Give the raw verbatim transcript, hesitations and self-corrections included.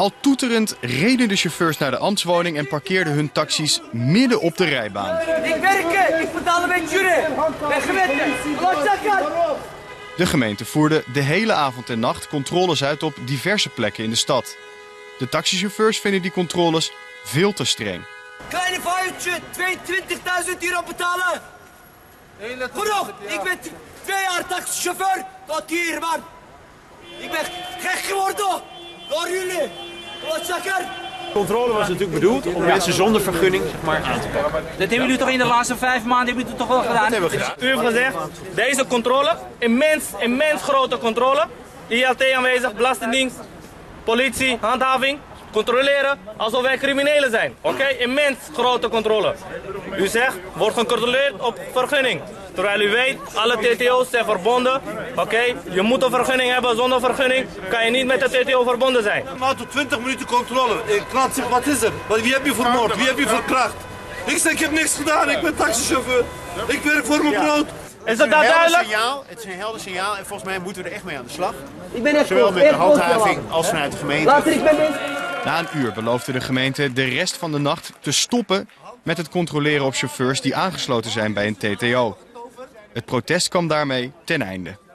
Al toeterend reden de chauffeurs naar de ambtswoning en parkeerden hun taxis midden op de rijbaan. Ik werk, ik betaal met jullie. Ben geweten. De gemeente voerde de hele avond en nacht controles uit op diverse plekken in de stad. De taxichauffeurs vinden die controles veel te streng. Kleine vuiltje, tweeëntwintigduizend euro betalen. Genoeg, ik ben twee jaar taxichauffeur tot hier, man. Ik ben gek geworden door jullie. De controle was natuurlijk bedoeld om mensen zonder vergunning zeg maar, aan te pakken. Dat hebben jullie toch in de laatste vijf maanden hebben jullie toch wel gedaan? Dat hebben we gedaan. U heeft gezegd, deze controle, immens, immens grote controle. I L T aanwezig, Belastingdienst, politie, handhaving. Controleren alsof wij criminelen zijn. Oké, okay? Immens grote controle. U zegt, wordt gecontroleerd op vergunning. Terwijl u weet, alle T T O's zijn verbonden. Oké, okay? Je moet een vergunning hebben. Zonder vergunning kan je niet met de T T O verbonden zijn. Een auto twintig minuten controle. De klant zegt, wat is er? Wie heb je vermoord? Wie heb je verkracht? Ik zeg, ik heb niks gedaan. Ik ben taxichauffeur. Ik werk voor mijn brood. Is dat duidelijk? Signaal, het is een helder signaal en volgens mij moeten we er echt mee aan de slag. Ik ben echt Zowel met de handhaving als vanuit de gemeente. Later, ik ben mensen. Na een uur beloofde de gemeente de rest van de nacht te stoppen met het controleren op chauffeurs die aangesloten zijn bij een T T O. Het protest kwam daarmee ten einde.